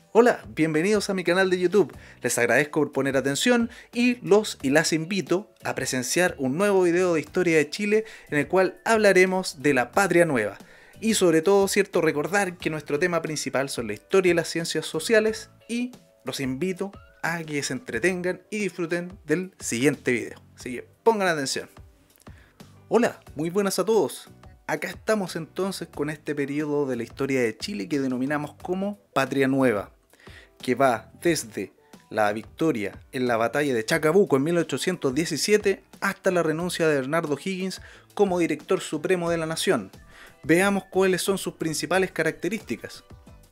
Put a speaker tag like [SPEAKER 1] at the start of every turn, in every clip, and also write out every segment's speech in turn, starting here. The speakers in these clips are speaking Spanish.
[SPEAKER 1] Hola, bienvenidos a mi canal de YouTube. Les agradezco por poner atención y las invito a presenciar un nuevo video de historia de Chile en el cual hablaremos de la patria nueva. Y sobre todo, recordar que nuestro tema principal son la historia y las ciencias sociales y los invito a que se entretengan y disfruten del siguiente video. Así que pongan atención. Hola, muy buenas a todos. Acá estamos entonces con este periodo de la historia de Chile que denominamos como Patria Nueva, que va desde la victoria en la batalla de Chacabuco en 1817 hasta la renuncia de Bernardo O'Higgins como director supremo de la nación. Veamos cuáles son sus principales características.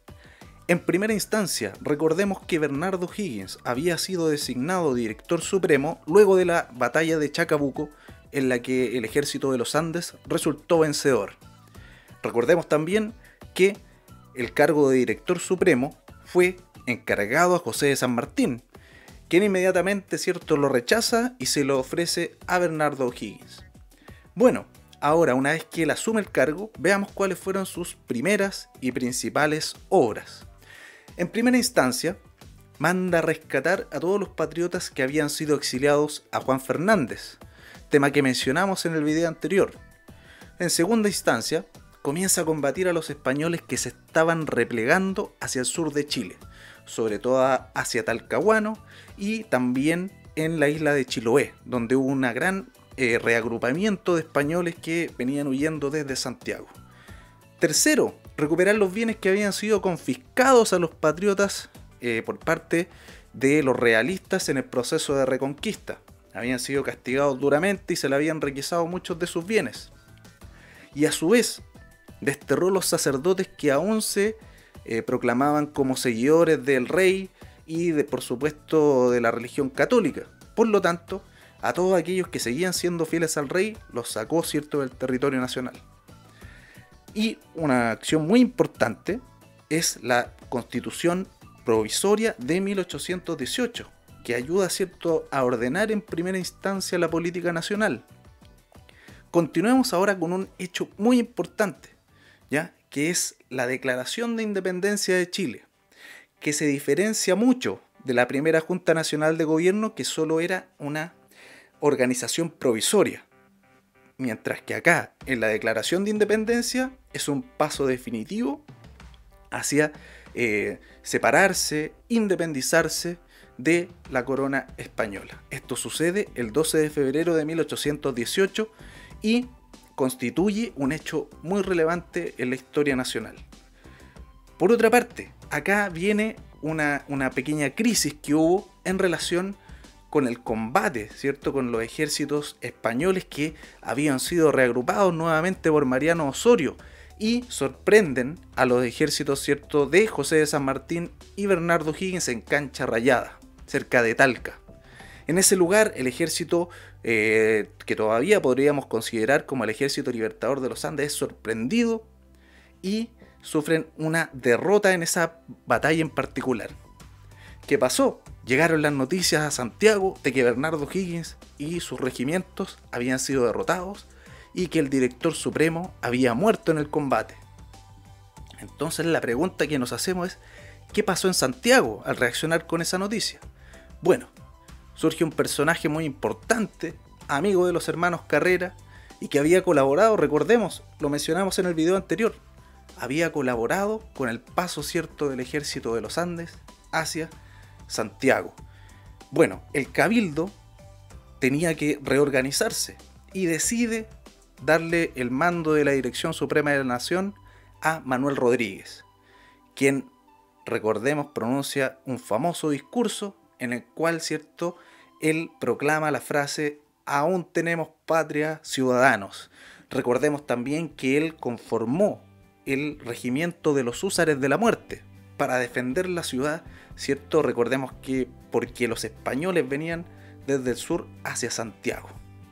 [SPEAKER 1] En primera instancia, recordemos que Bernardo O'Higgins había sido designado director supremo luego de la batalla de Chacabuco, en la que el ejército de los Andes resultó vencedor. Recordemos también que el cargo de director supremo fue encargado a José de San Martín, quien inmediatamente lo rechaza y se lo ofrece a Bernardo O'Higgins. Bueno, ahora una vez que él asume el cargo, veamos cuáles fueron sus primeras y principales obras. En primera instancia, manda a rescatar a todos los patriotas que habían sido exiliados a Juan Fernández, tema que mencionamos en el video anterior. En segunda instancia, comienza a combatir a los españoles que se estaban replegando hacia el sur de Chile, sobre todo hacia Talcahuano y también en la isla de Chiloé, donde hubo un gran reagrupamiento de españoles que venían huyendo desde Santiago. Tercero, recuperar los bienes que habían sido confiscados a los patriotas por parte de los realistas en el proceso de reconquista. Habían sido castigados duramente y se le habían requisado muchos de sus bienes. Y a su vez, desterró los sacerdotes que aún se proclamaban como seguidores del rey y por supuesto de la religión católica. Por lo tanto, a todos aquellos que seguían siendo fieles al rey, los sacó del territorio nacional. Y una acción muy importante es la Constitución Provisoria de 1818, que ayuda a ordenar en primera instancia la política nacional. Continuemos ahora con un hecho muy importante, ¿ya? Que es la Declaración de Independencia de Chile, que se diferencia mucho de la primera Junta Nacional de Gobierno, que solo era una organización provisoria, mientras que acá, en la Declaración de Independencia, es un paso definitivo hacia separarse, independizarse de la corona española. Esto sucede el 12 de febrero de 1818 y constituye un hecho muy relevante en la historia nacional. Por otra parte, acá viene una pequeña crisis que hubo en relación con el combate, ¿cierto?, con los ejércitos españoles que habían sido reagrupados nuevamente por Mariano Osorio y sorprenden a los ejércitos, ¿cierto?, de José de San Martín y Bernardo O'Higgins en Cancha Rayada, cerca de Talca. En ese lugar, el ejército que todavía podríamos considerar como el ejército libertador de los Andes es sorprendido y sufren una derrota en esa batalla en particular. ¿Qué pasó? Llegaron las noticias a Santiago de que Bernardo O'Higgins y sus regimientos habían sido derrotados y que el director supremo había muerto en el combate. Entonces la pregunta que nos hacemos es: ¿qué pasó en Santiago al reaccionar con esa noticia? Bueno, surge un personaje muy importante, amigo de los hermanos Carrera, y que había colaborado, recordemos, lo mencionamos en el video anterior, había colaborado con el paso del ejército de los Andes hacia Santiago. Bueno, el cabildo tenía que reorganizarse y decide darle el mando de la Dirección Suprema de la Nación a Manuel Rodríguez, quien, recordemos, pronuncia un famoso discurso en el cual, él proclama la frase: aún tenemos patria, ciudadanos. Recordemos también que él conformó el regimiento de los Húsares de la Muerte para defender la ciudad, recordemos que porque los españoles venían desde el sur hacia Santiago.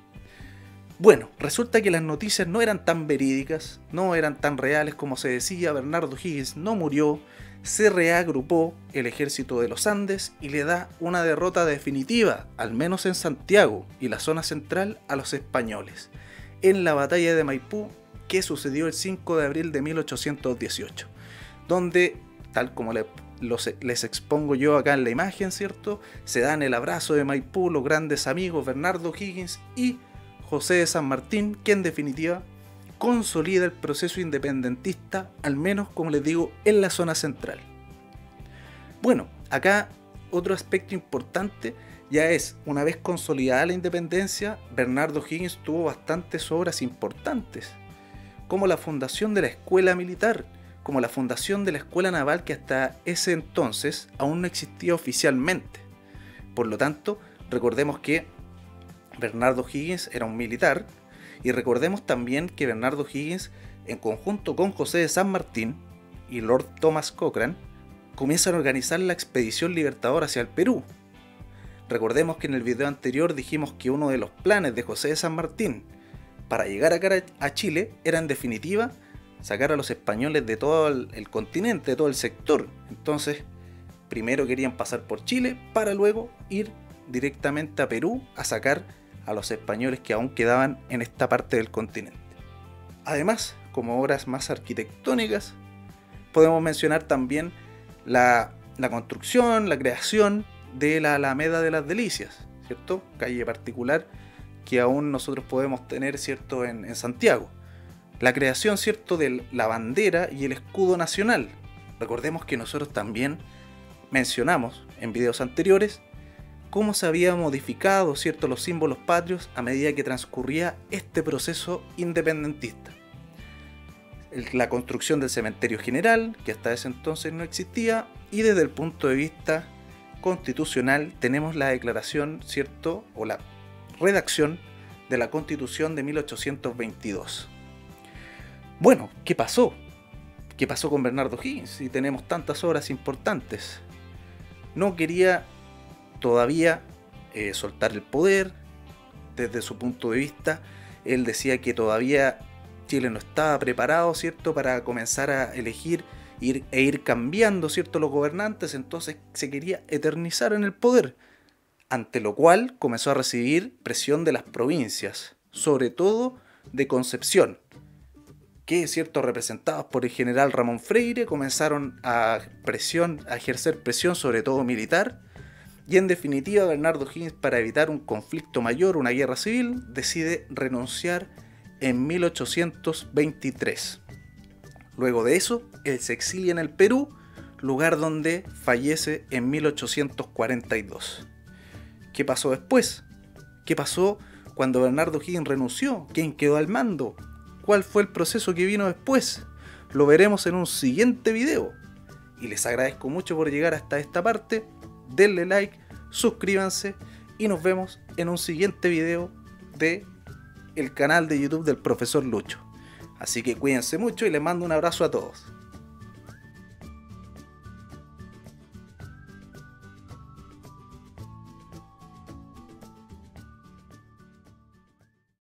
[SPEAKER 1] Bueno, resulta que las noticias no eran tan verídicas, no eran tan reales como se decía. Bernardo O'Higgins no murió, se reagrupó el ejército de los Andes y le da una derrota definitiva, al menos en Santiago y la zona central, a los españoles, en la batalla de Maipú, que sucedió el 5 de abril de 1818, donde tal como les expongo yo acá en la imagen, ¿cierto? Se dan el abrazo de Maipú los grandes amigos Bernardo O'Higgins y José de San Martín, que en definitiva consolida el proceso independentista, al menos, como les digo, en la zona central. Bueno, acá otro aspecto importante ya es, una vez consolidada la independencia, Bernardo O'Higgins tuvo bastantes obras importantes, como la fundación de la escuela militar, como la fundación de la escuela naval, que hasta ese entonces aún no existía oficialmente. Por lo tanto, recordemos que Bernardo O'Higgins era un militar, y recordemos también que Bernardo O'Higgins, en conjunto con José de San Martín y Lord Thomas Cochrane, comienzan a organizar la expedición libertadora hacia el Perú. Recordemos que en el video anterior dijimos que uno de los planes de José de San Martín para llegar a Chile era, en definitiva, sacar a los españoles de todo el continente, de todo el sector. Entonces, primero querían pasar por Chile para luego ir directamente a Perú a sacar a los españoles que aún quedaban en esta parte del continente. Además, como obras más arquitectónicas, podemos mencionar también la construcción, la creación de la Alameda de las Delicias, ¿cierto? Calle particular que aún nosotros podemos tener, ¿cierto?, en Santiago. La creación, ¿cierto?, de la bandera y el escudo nacional. Recordemos que nosotros también mencionamos en videos anteriores cómo se había modificado, ¿cierto?, los símbolos patrios a medida que transcurría este proceso independentista. La construcción del cementerio general, que hasta ese entonces no existía, y desde el punto de vista constitucional tenemos la declaración, ¿cierto?, o la redacción de la Constitución de 1822. Bueno, ¿qué pasó? ¿Qué pasó con Bernardo O'Higgins? Si tenemos tantas obras importantes. No quería todavía soltar el poder. Desde su punto de vista, él decía que todavía Chile no estaba preparado, ¿cierto?, para comenzar a elegir e ir cambiando, ¿cierto?, los gobernantes. Entonces se quería eternizar en el poder, ante lo cual comenzó a recibir presión de las provincias, sobre todo de Concepción, que, ¿cierto?, representados por el general Ramón Freire, comenzaron a ejercer presión, sobre todo militar. Y en definitiva, Bernardo O'Higgins, para evitar un conflicto mayor, una guerra civil, decide renunciar en 1823. Luego de eso, él se exilia en el Perú, lugar donde fallece en 1842. ¿Qué pasó después? ¿Qué pasó cuando Bernardo O'Higgins renunció? ¿Quién quedó al mando? ¿Cuál fue el proceso que vino después? Lo veremos en un siguiente video. Y les agradezco mucho por llegar hasta esta parte. Denle like, suscríbanse y nos vemos en un siguiente video de el canal de YouTube del Profesor Lucho. Así que cuídense mucho y les mando un abrazo a todos.